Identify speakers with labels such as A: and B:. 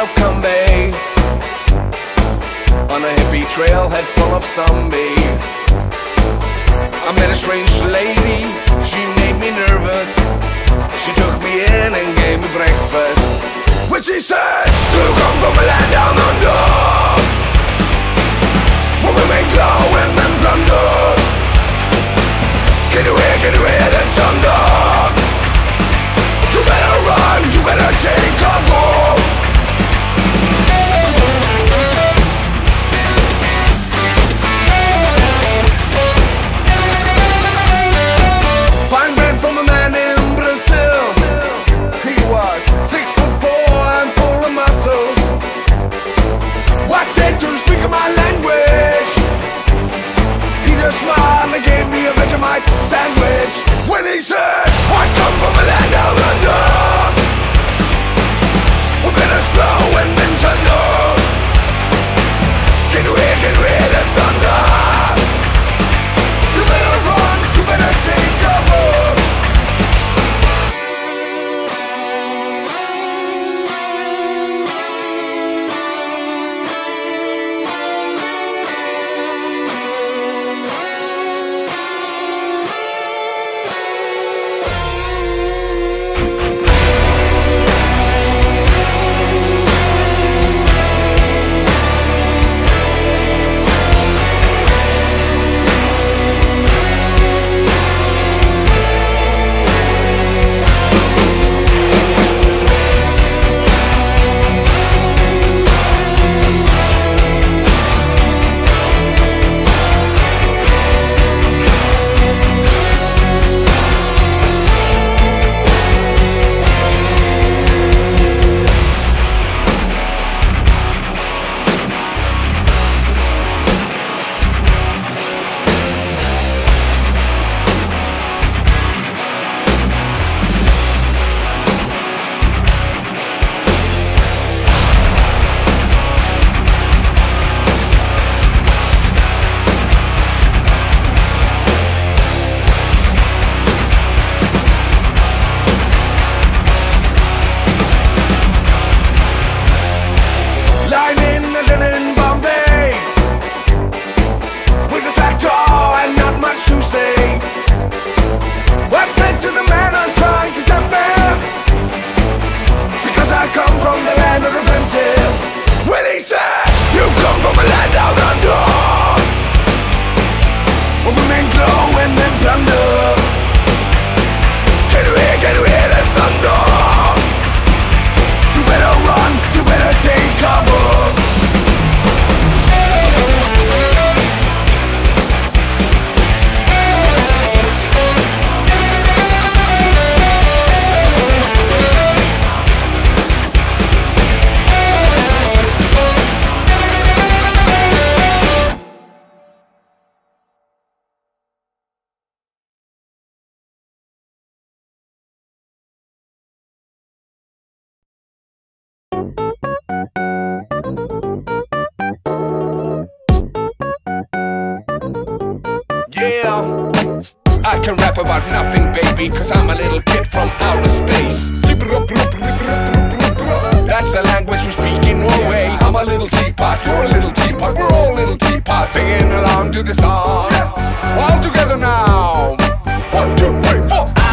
A: Outcome Bay, on a hippie trailhead full of zombie. I met a strange lady, she made me nervous. She took me in and gave me breakfast. When she said, "Do you come from a land down under, where women glow and men plunder? Can you hear the thunder? You better run, you better take cover." Fine bread from a man in Brazil. He was 6'4" and full of muscles. I said to speak my language. He just smiled and gave me a Vegemite sandwich. When he said, "I come from a land down under, we're gonna slow and then thunder. Can you hear the thunder? You better run, you better take cover." I can rap about nothing, baby, cause I'm a little kid from outer space. That's the language we speak in Norway. I'm a little teapot, you're a little teapot, we're all little teapots, singing along to the song. All together now. 1, 2, 3, 4.